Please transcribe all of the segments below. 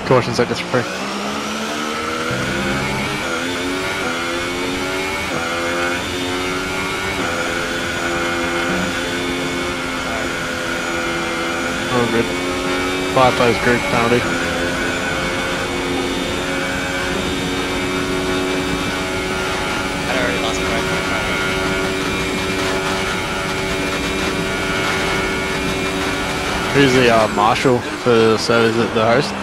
Caution sector 3. Oh, good. Fireflies group penalty. I already lost my right. Who's the marshal for the service at the host?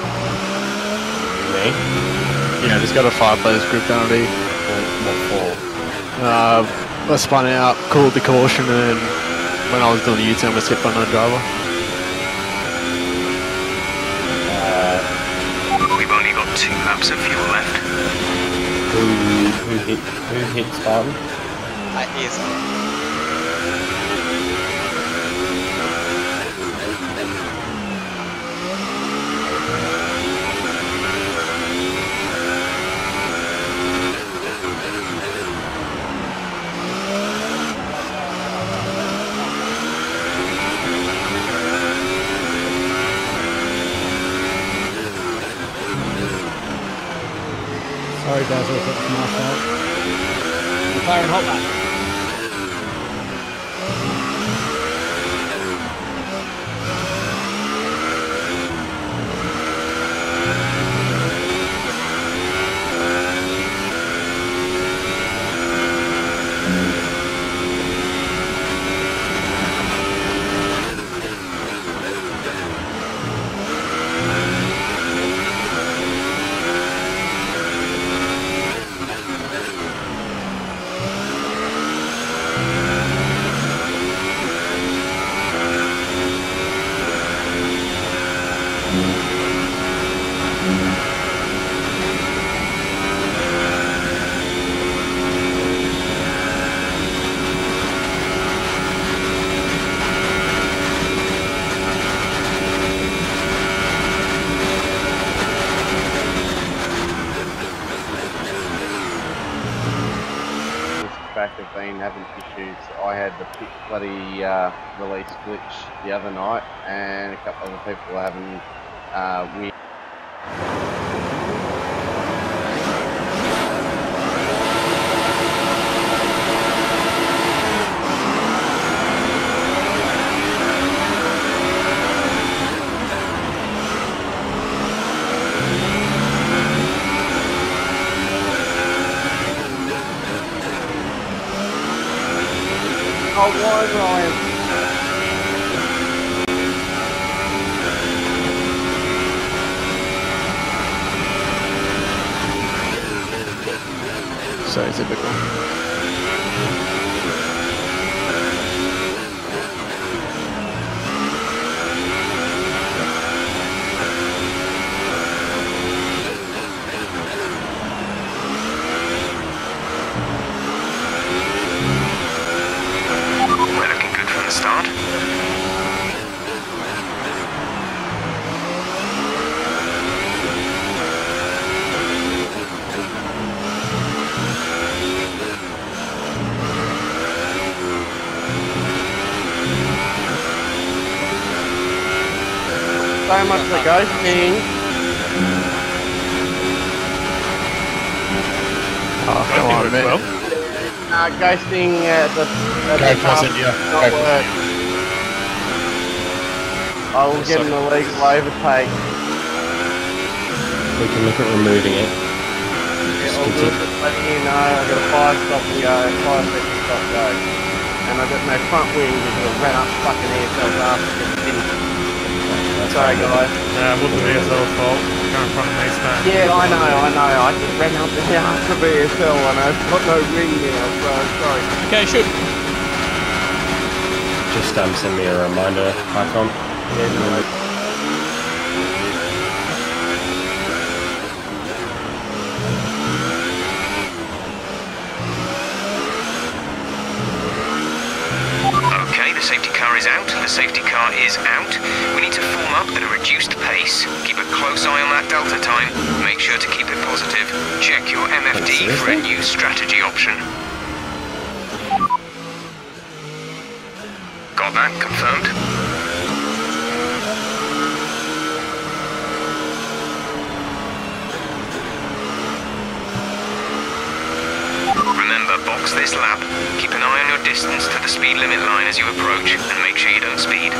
Me? Yeah, just got a fireflies group penalty. What for? I spun out, called the caution, and then when I was doing the U-turn, I skipped on the driver. We've only got 2 laps of fuel left. Who hit Spartan? Easily. Sorry guys, I thought it was my fault. I'm firing hot lap. Have been having issues. I had the bloody release glitch the other night, and a couple other people are having weird. Oh, why, Ryan? So typical. Start. So much for ghosting. Oh, come on, mate. Ghosting the not work. I will get an illegal overtake. We can look at removing it. Yeah, I'll do it, letting you know I've got a 5 second stop go. And I've got no front wing because I ran up fucking ASL's ass to get the finish. Sorry guys. Yeah, it wasn't ESL's fault. Go in front of me, stand. Yeah, I know. I just ran up the ass of ESL and I've got no ring now, so sorry. Okay, shoot. Just send me a reminder icon. Yeah, no. Okay, the safety car is out. The safety car is out. We need to form up at a reduced pace. Keep a close eye on that delta time. Make sure to keep it positive. Check your MFD for a new strategy option. Got that confirmed. box this lap. Keep an eye on your distance to the speed limit line as you approach, and make sure you don't speed.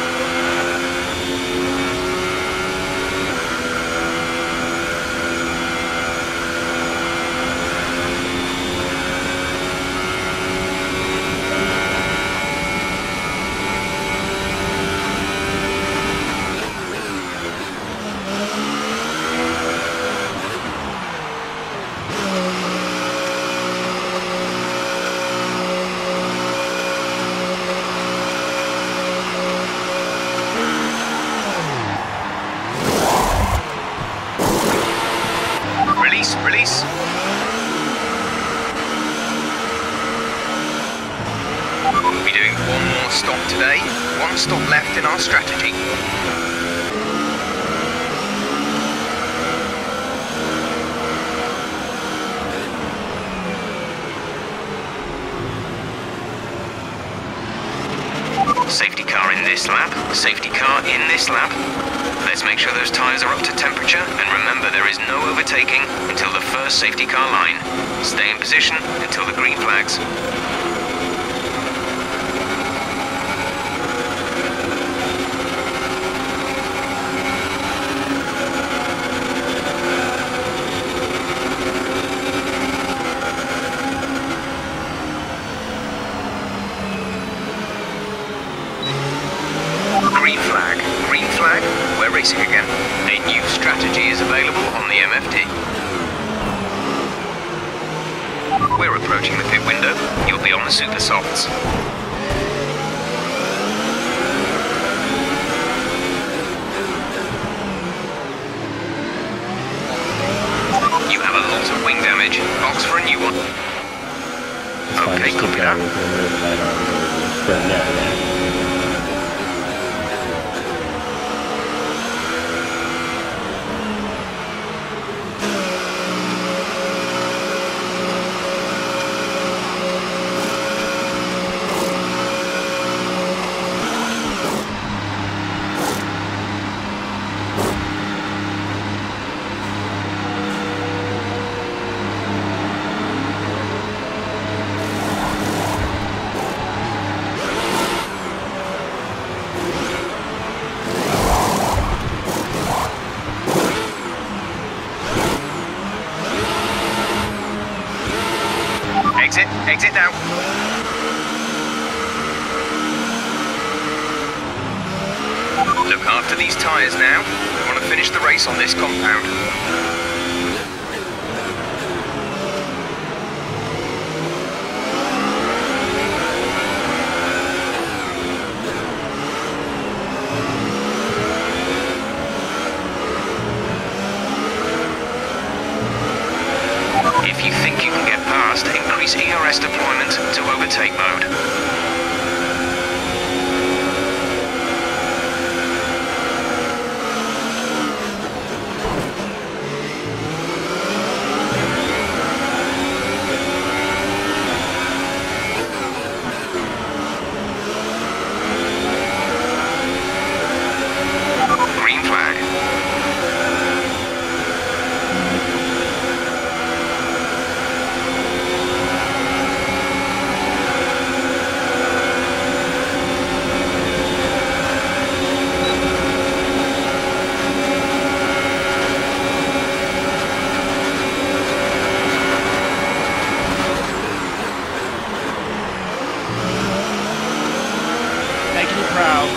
Release. We'll be doing one more stop today. One stop left in our strategy. Safety car in this lap. Safety car in this lap. Let's make sure those tyres are up to temperature, and remember there is no overtaking until the first safety car line. Stay in position until the green flags. Green flag, we're racing again. A new strategy is available on the MFD. We're approaching the pit window. You'll be on the super softs. You have a lot of wing damage. Box for a new one. Okay, copy that. Exit now. Look after these tyres now. We want to finish the race on this compound. If you think you can get past, increase ERS deployment to overtake mode. Green flag. Making you proud.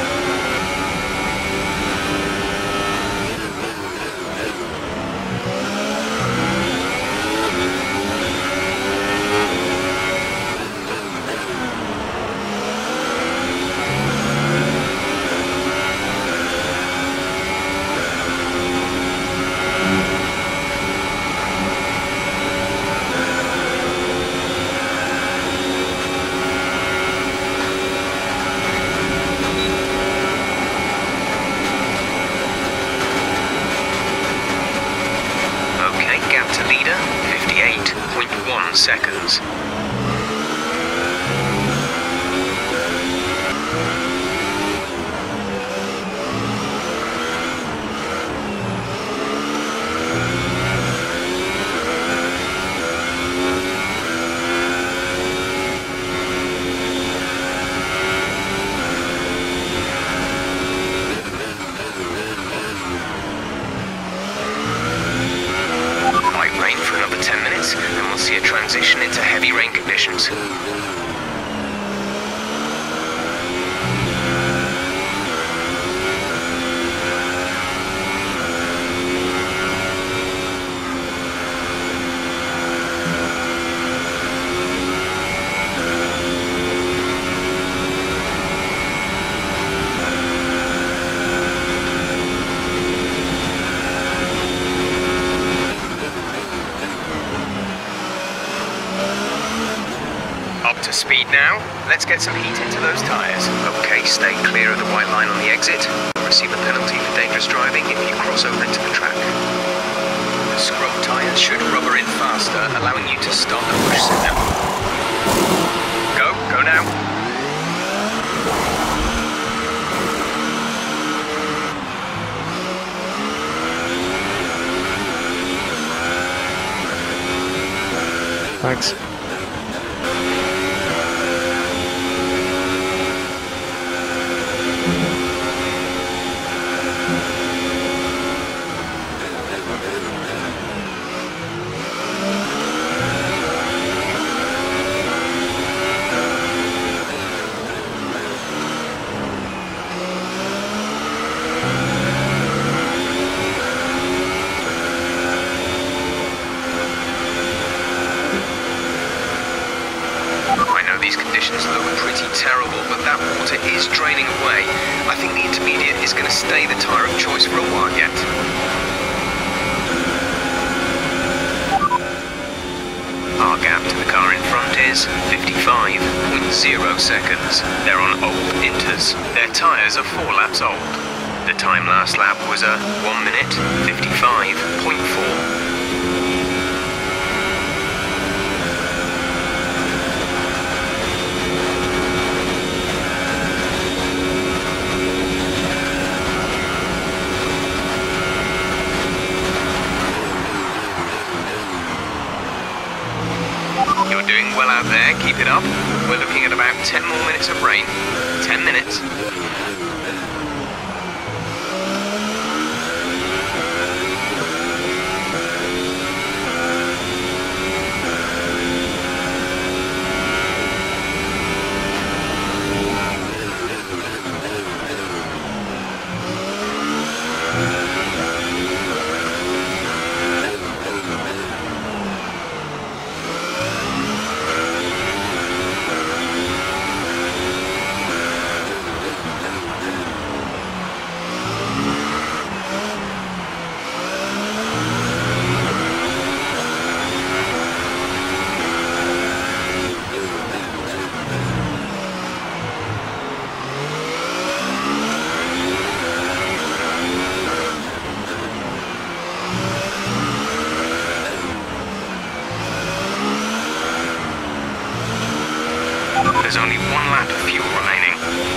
Leader, 58.1 seconds. to heavy rain conditions. Up to speed now. Let's get some heat into those tyres. Okay, stay clear of the white line on the exit. You'll receive a penalty for dangerous driving if you cross over into the track. Scrub tyres should rubber in faster, allowing you to start the push signal. Go now. Thanks. These conditions look pretty terrible, but that water is draining away. I think the intermediate is going to stay the tyre of choice for a while yet. Our gap to the car in front is 55.0 seconds. They're on old inters. Their tyres are 4 laps old. The time last lap was a 1 minute 55.4. You're doing well out there, keep it up. We're looking at about 10 more minutes of rain. 10 minutes. There's only 1 lap of fuel remaining.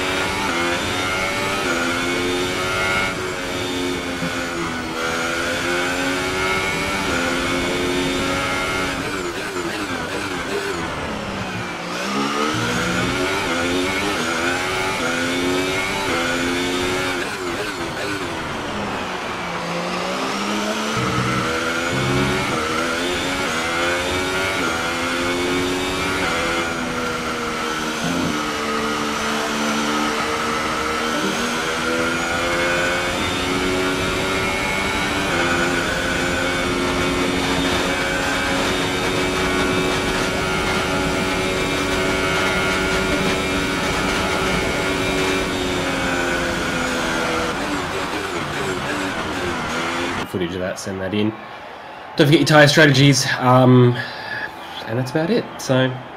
Footage of that, send that in. Don't forget your tyre strategies, and that's about it. So